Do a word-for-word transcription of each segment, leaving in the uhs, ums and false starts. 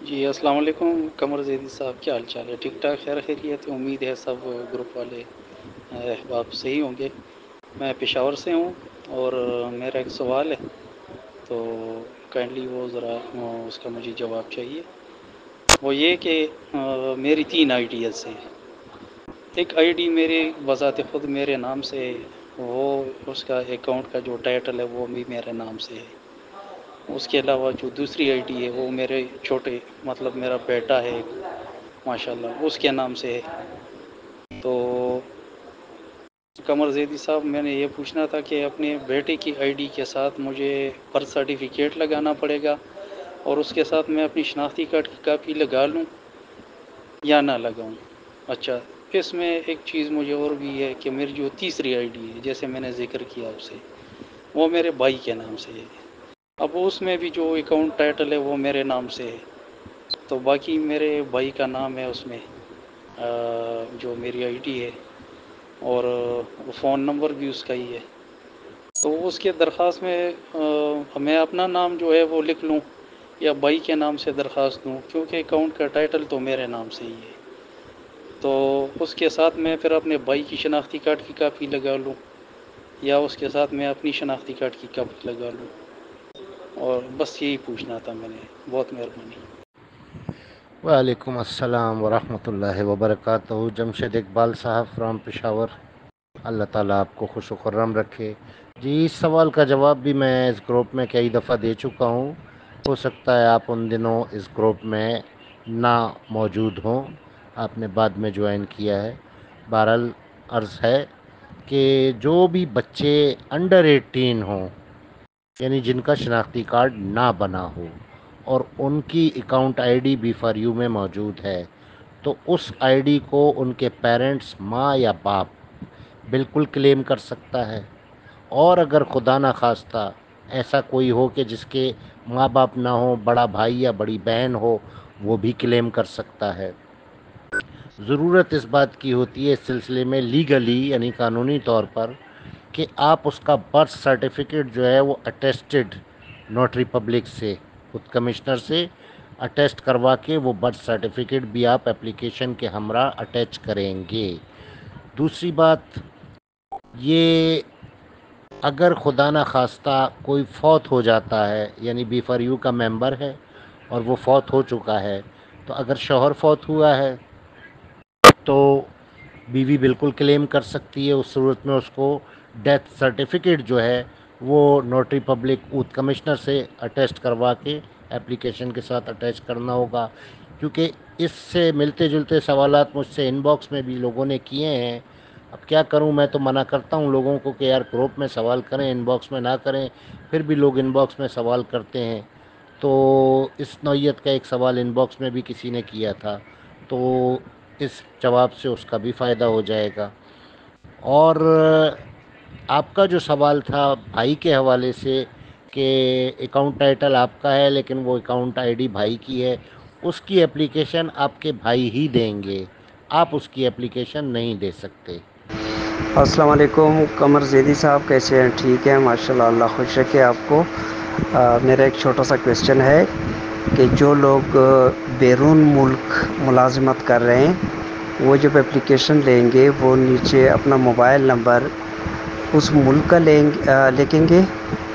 جی السلام علیکم قمر زیدی صاحب، کیا حال چال ہے؟ ٹھیک ٹھاک، خیر خیریت؟ امید ہے سب گروپ والے احباب صحیح ہوں گے۔ میں پشاور سے ہوں اور میرا ایک سوال ہے، تو کائنڈلی وہ ذرا اس کا مجھے جواب چاہیے۔ وہ یہ کہ میری تین آئی ڈی ایس ہیں۔ ایک آئی ڈی میری بذات خود میرے نام سے ہے، وہ اس کا اکاؤنٹ کا جو ٹائٹل ہے وہ بھی میرے نام سے ہے۔ اس کے علاوہ جو دوسری آئی ڈی ہے وہ میرے چھوٹے مطلب میرا بیٹا ہے ماشاءاللہ، اس کے نام سے ہے۔ تو قمر زیدی صاحب، میں نے یہ پوچھنا تھا کہ اپنے بیٹے کی آئی ڈی کے ساتھ مجھے برتھ سرٹیفکیٹ لگانا پڑے گا اور اس کے ساتھ میں اپنی شناختی کارڈ کی کاپی لگا لوں یا نہ لگاؤں؟ اچھا، اس میں ایک چیز مجھے اور بھی ہے کہ میری جو تیسری آئی ڈی ہے، جیسے میں نے ذکر کیا آپ سے، وہ میرے بھائی کے نام سے ہے۔ اب اس میں بھی جو اکاؤنٹ ٹائٹل ہے وہ میرے نام سے ہے، تو باقی میرے بھائی کا نام ہے اس میں جو میری آئی ڈی ہے، اور فون نمبر بھی اس کا ہی ہے۔ تو اس کے درخواست میں میں اپنا نام جو ہے وہ لکھ لوں یا بھائی کے نام سے درخواست دوں، کیونکہ اکاؤنٹ کا ٹائٹل تو میرے نام سے ہی ہے۔ تو اس کے ساتھ میں پھر اپنے بھائی کی شناختی کارڈ کی کاپی لگا لوں یا اس کے ساتھ میں اپنی شناختی کارڈ کی کاپی لگا لوں؟ اور بس یہی پوچھنا تھا میں نے، بہت مہربانی۔ وعلیکم السلام ورحمۃ اللہ وبرکاتہ۔ جمشید اقبال صاحب فرام پشاور، اللہ تعالیٰ آپ کو خوش و خرم رکھے۔ جی، اس سوال کا جواب بھی میں اس گروپ میں کئی دفعہ دے چکا ہوں، ہو سکتا ہے آپ ان دنوں اس گروپ میں نہ موجود ہوں، آپ نے بعد میں جوائن کیا ہے۔ بہرحال عرض ہے کہ جو بھی بچے انڈر ایٹین ہوں، یعنی جن کا شناختی کارڈ نہ بنا ہو اور ان کی account I D B for U میں موجود ہے، تو اس آئی ڈی کو ان کے پیرنٹس، ماں یا باپ، بالکل کلیم کر سکتا ہے۔ اور اگر خدا نہ خواستہ ایسا کوئی ہو کہ جس کے ماں باپ نہ ہو، بڑا بھائی یا بڑی بہن ہو، وہ بھی کلیم کر سکتا ہے۔ ضرورت اس بات کی ہوتی ہے اس سلسلے میں لیگلی، یعنی قانونی طور پر، کہ آپ اس کا برتھ سرٹیفکیٹ جو ہے وہ اٹیسٹڈ نوٹری پبلک سے، خود کمشنر سے اٹیسٹ کروا کے وہ برتھ سرٹیفکیٹ بھی آپ اپلیکیشن کے ہمراہ اٹیچ کریں گے۔ دوسری بات یہ، اگر خدا نہ خواستہ کوئی فوت ہو جاتا ہے، یعنی بی فار یو کا ممبر ہے اور وہ فوت ہو چکا ہے، تو اگر شوہر فوت ہوا ہے تو بیوی بالکل کلیم کر سکتی ہے۔ اس صورت میں اس کو ڈیتھ سرٹیفکیٹ جو ہے وہ نوٹری پبلک اوتھ کمشنر سے اٹیسٹ کروا کے اپلیکیشن کے ساتھ اٹیچ کرنا ہوگا۔ کیونکہ اس سے ملتے جلتے سوالات مجھ سے ان باکس میں بھی لوگوں نے کیے ہیں۔ اب کیا کروں، میں تو منع کرتا ہوں لوگوں کو کہ یار گروپ میں سوال کریں، ان باکس میں نہ کریں، پھر بھی لوگ ان باکس میں سوال کرتے ہیں۔ تو اس نوعیت کا ایک سوال ان باکس میں بھی کسی نے کیا تھا، تو اس جواب سے اس کا بھی فائدہ ہو جائے گا۔ اور آپ کا جو سوال تھا بھائی کے حوالے سے کہ اکاؤنٹ ٹائٹل آپ کا ہے لیکن وہ اکاؤنٹ آئی ڈی بھائی کی ہے، اس کی اپلیکیشن آپ کے بھائی ہی دیں گے، آپ اس کی اپلیکیشن نہیں دے سکتے۔ السلام علیکم قمر زیدی صاحب، کیسے ہیں؟ ٹھیک ہے ماشاءاللہ، اللہ خوش رکھے آپ کو۔ آ, میرا ایک چھوٹا سا کویسچن ہے کہ جو لوگ بیرون ملک ملازمت کر رہے ہیں، وہ جب اپلیکیشن لیں گے وہ نیچے اپنا موبائل نمبر اس ملک کا لیں لکھیں گے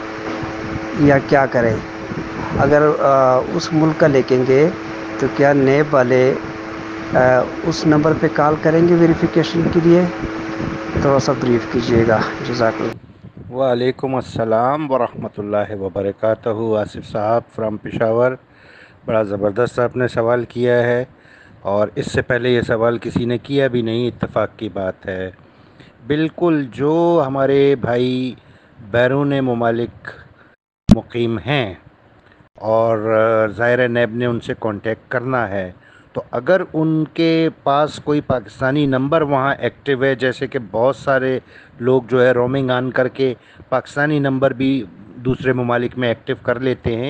یا کیا کریں؟ اگر آ, اس ملک کا لکھیں گے تو کیا نیب والے آ, اس نمبر پہ کال کریں گے ویریفیکیشن کے لیے؟ تھوڑا سا بریف کیجیے گا، جزاک اللہ۔ وعلیکم السلام ورحمۃ اللہ وبرکاتہ۔ آصف صاحب فرام پشاور، بڑا زبردست آپ نے سوال کیا ہے، اور اس سے پہلے یہ سوال کسی نے کیا بھی نہیں، اتفاق کی بات ہے۔ بالکل، جو ہمارے بھائی بیرون ممالک مقیم ہیں اور ظاہر نیب نے ان سے کانٹیکٹ کرنا ہے، تو اگر ان کے پاس کوئی پاکستانی نمبر وہاں ایکٹیو ہے، جیسے کہ بہت سارے لوگ جو ہے رومنگ آن کر کے پاکستانی نمبر بھی دوسرے ممالک میں ایکٹیو کر لیتے ہیں،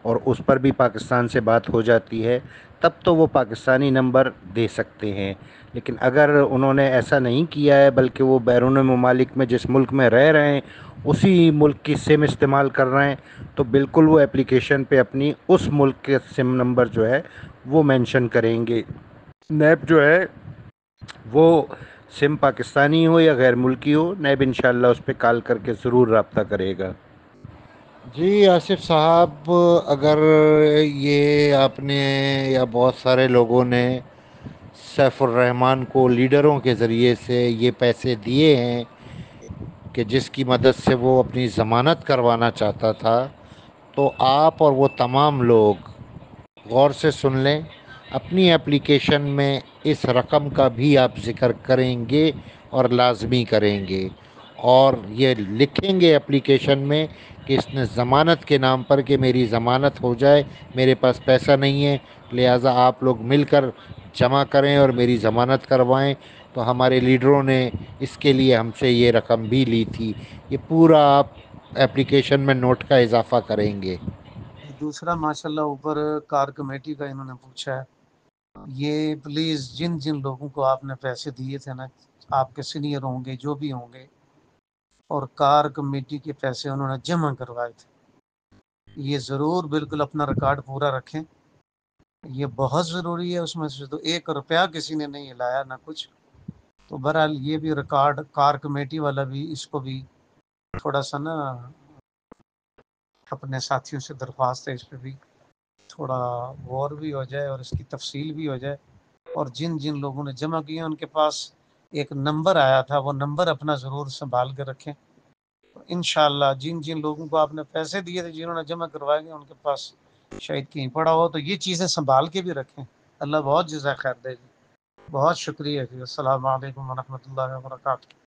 اور اس پر بھی پاکستان سے بات ہو جاتی ہے، تب تو وہ پاکستانی نمبر دے سکتے ہیں۔ لیکن اگر انہوں نے ایسا نہیں کیا ہے بلکہ وہ بیرون ممالک میں جس ملک میں رہ رہے ہیں اسی ملک کی سم استعمال کر رہے ہیں، تو بالکل وہ اپلیکیشن پہ اپنی اس ملک کے سم نمبر جو ہے وہ مینشن کریں گے۔ نیب جو ہے وہ سم پاکستانی ہو یا غیر ملکی ہو، نیب انشاءاللہ اس پہ کال کر کے ضرور رابطہ کرے گا۔ جی آصف صاحب، اگر یہ آپ نے یا بہت سارے لوگوں نے سیف الرحمان کو لیڈروں کے ذریعے سے یہ پیسے دیے ہیں کہ جس کی مدد سے وہ اپنی ضمانت کروانا چاہتا تھا، تو آپ اور وہ تمام لوگ غور سے سن لیں، اپنی ایپلیکیشن میں اس رقم کا بھی آپ ذکر کریں گے اور لازمی کریں گے، اور یہ لکھیں گے ایپلیکیشن میں کہ اس نے ضمانت کے نام پر کہ میری ضمانت ہو جائے، میرے پاس پیسہ نہیں ہے، لہٰذا آپ لوگ مل کر جمع کریں اور میری ضمانت کروائیں، تو ہمارے لیڈروں نے اس کے لیے ہم سے یہ رقم بھی لی تھی۔ یہ پورا آپ ایپلیکیشن میں نوٹ کا اضافہ کریں گے۔ دوسرا ماشاءاللہ اوپر کار کمیٹی کا انہوں نے پوچھا ہے، یہ پلیز جن جن لوگوں کو آپ نے پیسے دیے تھے نا، آپ کے سینئر ہوں گے جو بھی ہوں گے، اور کار کمیٹی کے پیسے انہوں نے جمع کروائے تھے، یہ ضرور بالکل اپنا ریکارڈ پورا رکھیں، یہ بہت ضروری ہے۔ اس میں سے تو ایک روپیہ کسی نے نہیں ہلایا نہ کچھ، تو بہرحال یہ بھی ریکارڈ کار کمیٹی والا بھی اس کو بھی تھوڑا سا نا اپنے ساتھیوں سے درخواست ہے، اس پہ بھی تھوڑا غور بھی ہو جائے اور اس کی تفصیل بھی ہو جائے، اور جن جن لوگوں نے جمع کیے ان کے پاس ایک نمبر آیا تھا، وہ نمبر اپنا ضرور سنبھال کے رکھیں۔ انشاءاللہ جن جن لوگوں کو آپ نے پیسے دیے تھے، جنہوں نے جمع کروائے گے، ان کے پاس شاید کہیں پڑا ہو، تو یہ چیزیں سنبھال کے بھی رکھیں۔ اللہ بہت جزائے خیر دے گی۔ بہت شکریہ جی۔ السلام علیکم ورحمۃ اللہ وبرکاتہ۔